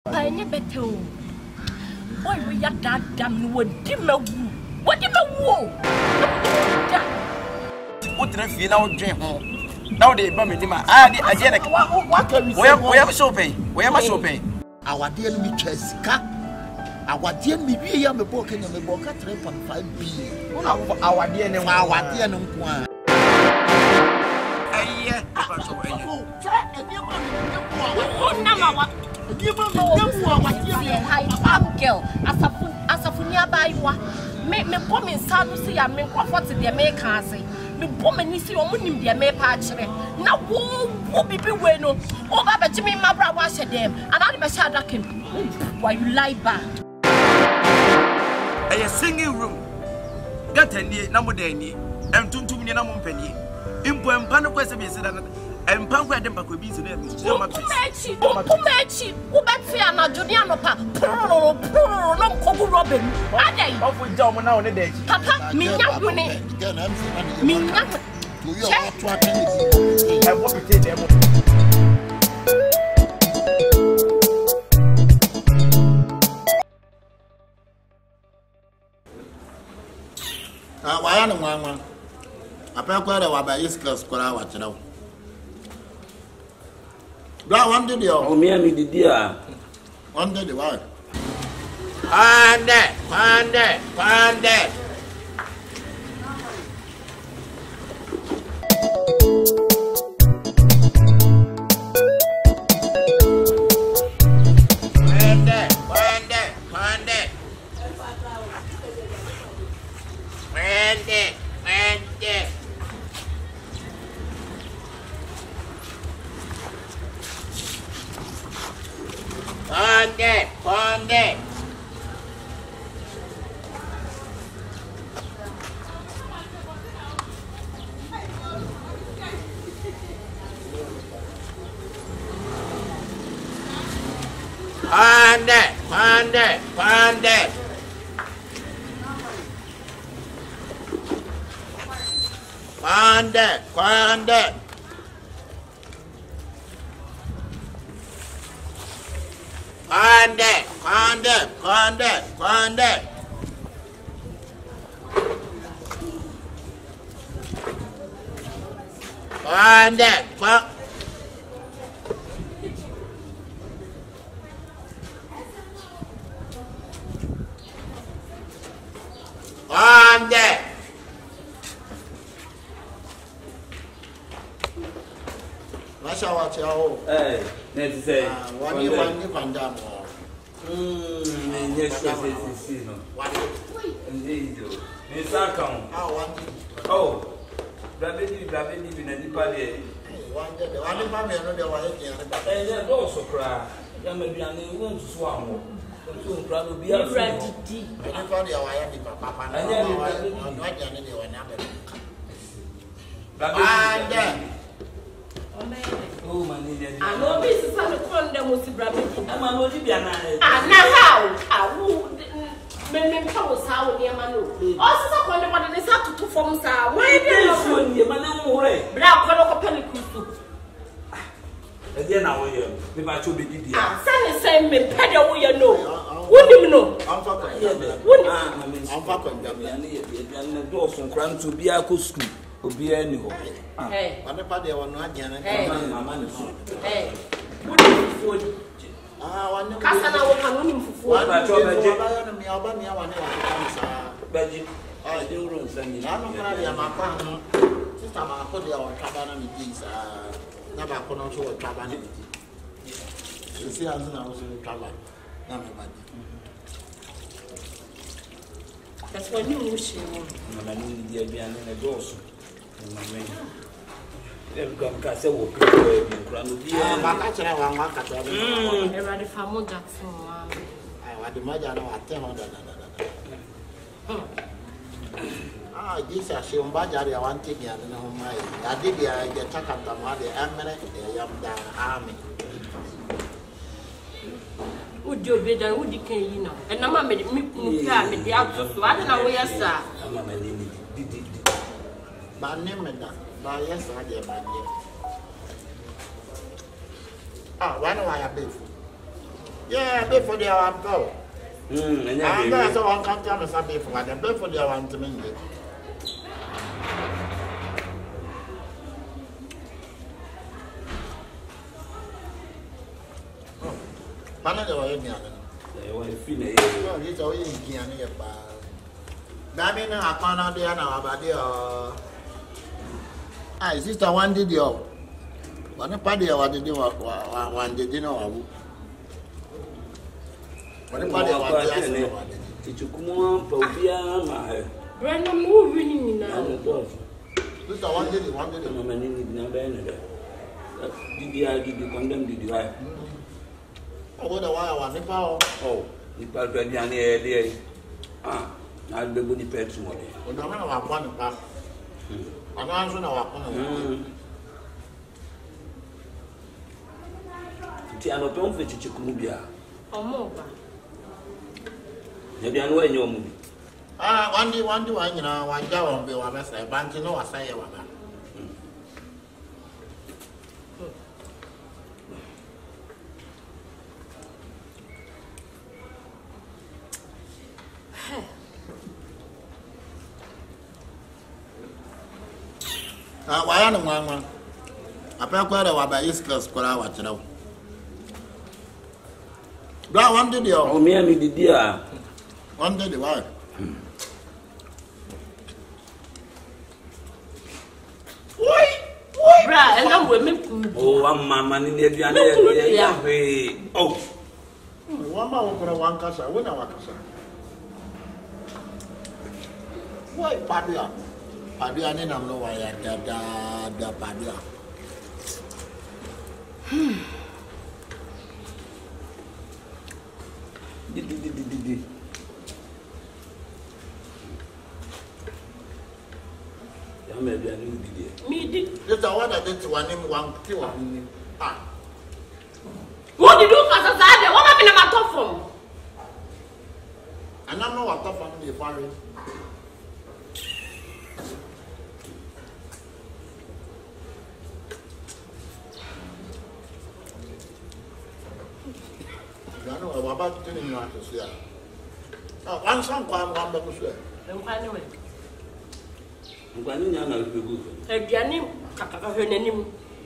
I never told. Why we are that damn wood dimmer woo? What dimmer woo? What did I feel out dream home? Now they bummed him. I did what can we say? We have so pay. We have so pay. Our dear me Cheska. Our dear me, we are a book and a book at 3.5 billion. Our dear name, our dear name. Girl, Asafunia Baywa. Me woman son see I mean what the American say. Me woman is your money the American. Now who be bueno. Oh, Baba Jimmy, my brother wash them, and I'm a shadakin. Why you lie back? A singing room. Get any number day, and 2 million penny. Impo mpano kwese bisida na mpango ya demba ko bi se na mi so ma pesi umechi ubetfi ana junior no pa no nkogu robin adai ofu ja omo na one daji papa minya gune minya to you to attend I want to take them why no mama apa kwa wa ba iskas kwara wa kira bra one day o me am didi a one day why pande Oh, man, I know this is a condom with the brother. I'm a Libyan. And now, I would men powers how near Manu. Also, a condom and it's up to 2 forms. Why did you Manu? Black Color Pellicus. Again, now, if I should be the son is saying, me pedal, you know. Wouldn't you know? I'm fucking the doors from crime to be a good school. Obi anywho. Eh. Papa dey won agyan na mama ne so. Eh. Wodi fufuo. Wanu. Kasa na wo kan woni fufuo. Ba cho beje. Ba no mi oba mi awane wa kan sa. Beje. De uro nsanyi. Na no kra ya mapa no. Sister ma ko dey wa twaba na mi di sa. Na ba ko no so wa twaba na mi di. Si anzu na wo so twaba. Na me ba di. That's why you wish you. Na ni di bia na doso. Every say wo people be nkura no bia ba ka kire wa nwa ka twa be e ready for mo Jackson wa wa de maja na wa te ho da this a she umba jari ya wanti bia na ho mai ya de bia ya takanta ma de amere e yam da army Udi obeda udi kan yi na e na ma me kunu ka me de atoso ade na wo yesa ama me ni di ba ne me da ba yesa de ba de wana wa ya befu Yeah, pay for the hour go. And that's all I can't tell us I pay for what I pay for the hour to me. Panada or any other. It's all in Kiania. Damina, I found out there now about the. Ah, sister, one did you? One party, what did you want? Did you know? One party, what did you come on? Popia, Brandon moving now. Sister, one did you? Did you condemn? Did you have? Oh, the wire, the power. Oh, the Palpadian area. Ah, I'll be good pets more. Well, the man of one path. I'm answering our phone. Tiano Pom for Chichikubia. Or more. Maybe I know in your movie. Ah, one day, one go and be one best. I bank to know I say one. Why am I? I pay quite a while by East Coast. Watch it out. Black one did you? Oh, me and me did dear. One did the wife. Bra, and I'm women. Oh, I'm mamma in the oh, one man for one casa, when I was. Why, Padia? Padia, I don't know why I da Padia. Did. Maybe I knew me did. Just a word I did to one name, one kill. Ah. What did you do as a side? What happened to my top from? And I know what top from the foreign. I know about telling you how to swear. One song, one back to swear. And finally, I'm going to be good. a Gianni, her name.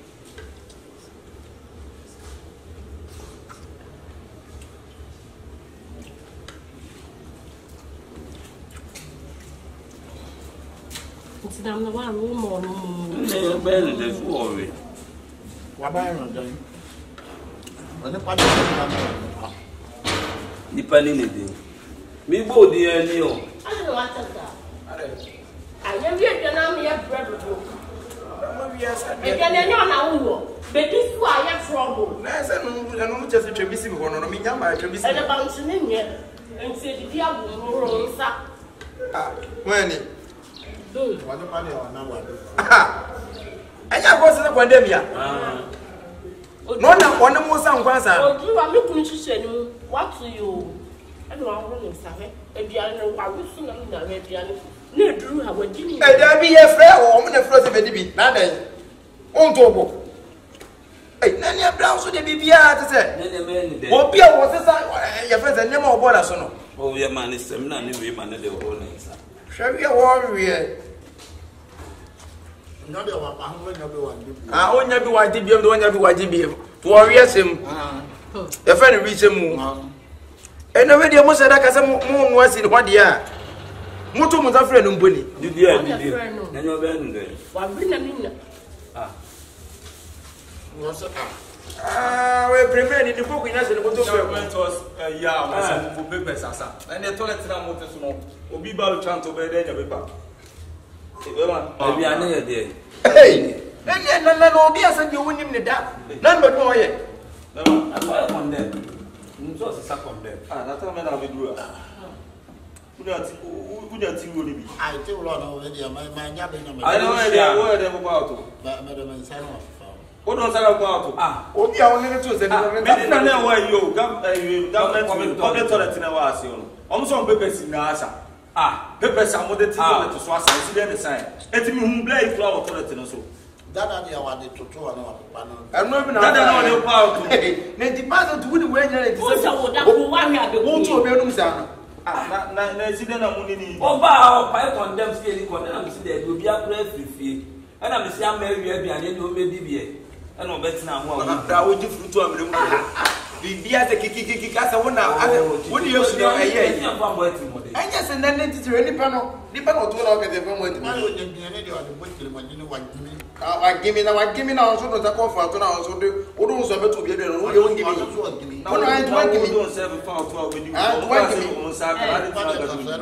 It's down the one room or no. They're better than worry. What am I doing? When the party is Depending on it. Me go there, Neil. I don't know what that. I never get an army of bread. Again, you're not but this why I have trouble. I'm just a trebisi one on me, my trebisi. And a bouncing in here and said, if you have more, when what the party or now? and I wasn't a pandemia. No, one more sound was out. You are looking to say, what to you? I don't know, if you are no, I will soon have a red piano. No, Drew, how would you? There be a fair woman, a frozen baby, not a on tobo. Hey, none of Brown should be to say. What Pia was your friends and no more borders on. Oh, your man is some non living man of the whole name. Shall we a warrior? Not the one. I own everyone did be on everyone did be warriors him. The friend reach him. And already almost said that moon was in 1 year. Mutu was a friend of Bunny. Did you? And you're there. One minute. We prepared the book in us and went to for papers, and the toilet will be about to be there. Maybe I know there. Hey, and none be as you win him the dark. None but no yet. That's why I condemn. So it's a second there. That's how I will do it. Who does you really be? I tell you already, my yapping. I don't know where they were about. Madam and son of. What don't I about? Ah, only I wanted to say, I don't know where you government toilet in our house. Almost on papers in the answer. Ah, papers are more than to swat and see the sign. Let me blame flower toilet and so. Dada dia wa de toto na wa papa no. Eno bi na dada na o pa to. Na di pass to wudi we nyere Who say wo da ko wa hwe abeku. Won to be enum sa no. Na ezide na mu ni. Oba o pa condemn fie ni condemn am si de obi akra frifie. Ana me si ama ewia aduane ni o medi bie. Ana o betina ho a. Da wo di fruit amre mu. Bibia se kiki asa wona woni yesu no eye. Anya se na ne titire nipa no to na o kete fam wati. Ma yo de ne de o de botire ma ni wa gimi. Wa gimi na on so no ta ko fa to na on so de o do so beto bia de no ye won gimi. Na no ai to gimi. Do se fa to o bedi. Ah, to gimi. On sa ka de fa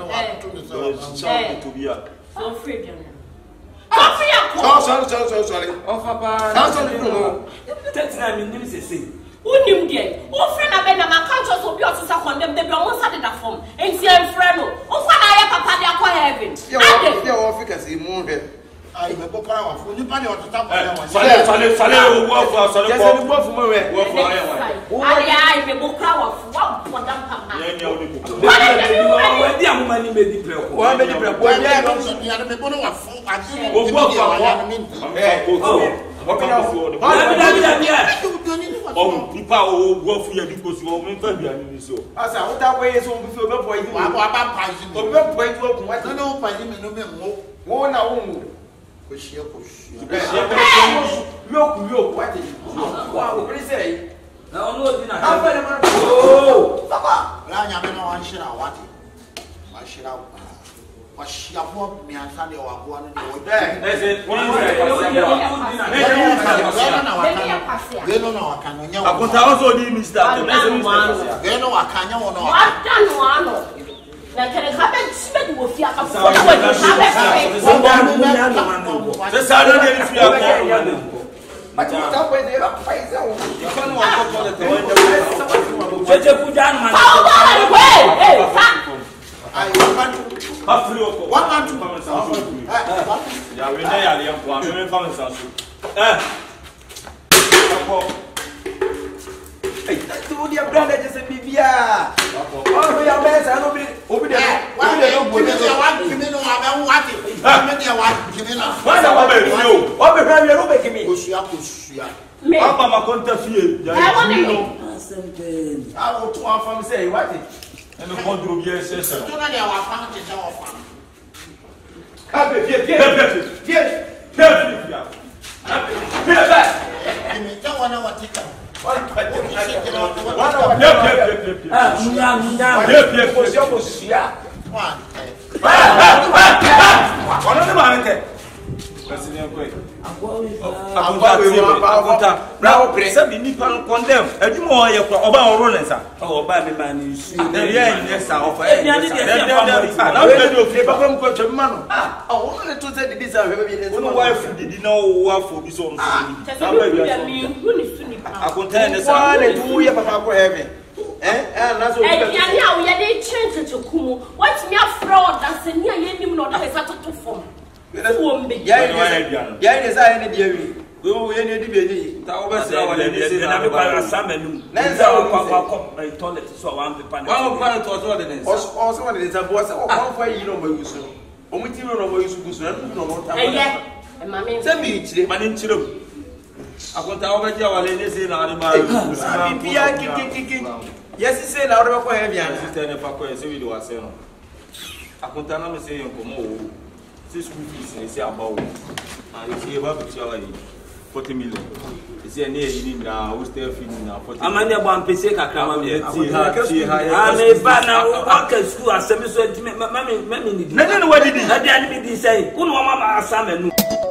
to bia. So free dem. Coffee ya. Sorry. Ofa pa. Sorry no. 39 minutes say. Unim die. O friend abe na makancho so bi otisa condemn de bi o monsa de da form. Enti en friend no. O fa na ya papa de akọ heaven. Ade. Ya wo fika si mu hwe. Ai me bokara wa fu ni pa de otita pa ya wa. Sale wo fu sale ko. Yes, wo fu mo we. Wo fu ayo wa. Ai me bokara wa fu wa podam papa. Ye nya wo de ko. Wa di amuma ni me di pre ko. Wa me di pre ko. Ya no so ya me bono wa fu ati. Wo fu ya mi. What kind of food? Oh, people who go for your because you won't be any so. As I would have ways on before the boy. Wa ba pa ji. O be point to open what No pa ji me no me mo. wo na wo mu. Ko shia ko shia. Yo what is? Wa wo kri say. Na ono di na. Oh, papa. La nya me no wan shira wati. Wa shira wa shia bo mi ansa de wa bo no de wo. That's it. One Geno na wakano nya. Akonta also di Mr. Geno wakanya wono. Wada no ano. Na kere ka be sibe wo fi aka fo Sa sa de fi aka. But you stop with the face. You can't walk on the Cheche kujan man. Hey, Ai wakano. Afro. Wakano. Ya we na ya le kwa me fa me sanso. Hey, that's the only brother just a bibia. Oh, we are best. I don't be open the Condem. Adwuma ye kwa oba oro lensa. Oba me man isu. Yes, offer. Na we do free papa mko twema no. Oh, only to say the deserve evidence. One wife did no wa for bi so no. Akonta ne sa. One and 2 years papa go heaven. Na so. ya ni awo ye dey change to kumu. What me fraud that say ni ayenim no that is to form. Ya ni sa ni dia wi. We ye ni di be ni. Ta obesira wale ni se na me para samenu. Na nza kwa toilet so one paper. One para to so de nsa. Also one is a boss. One for you no mo yusu. Omu ti no mo yusu gusu na no mo ta. Eh mama. Se mi chire. Mani nchirem. Akonta obeja wale ni se na ari ba. Bibia kiki. Yes say na oro ko heavy an. Sister ne pa ko se we do ase no. Akonta na me se yen ko mo o. Se school fees ni se abawo. Na you see ba bi chawa yi. 40 million. Is there any in now? Who's there feeding now? Amanya bon pese kakra ma me. Ah, me ba na o ka school asemi so mami ni. Na dey no what did na dey ani bi di say. Unu mama asame nu.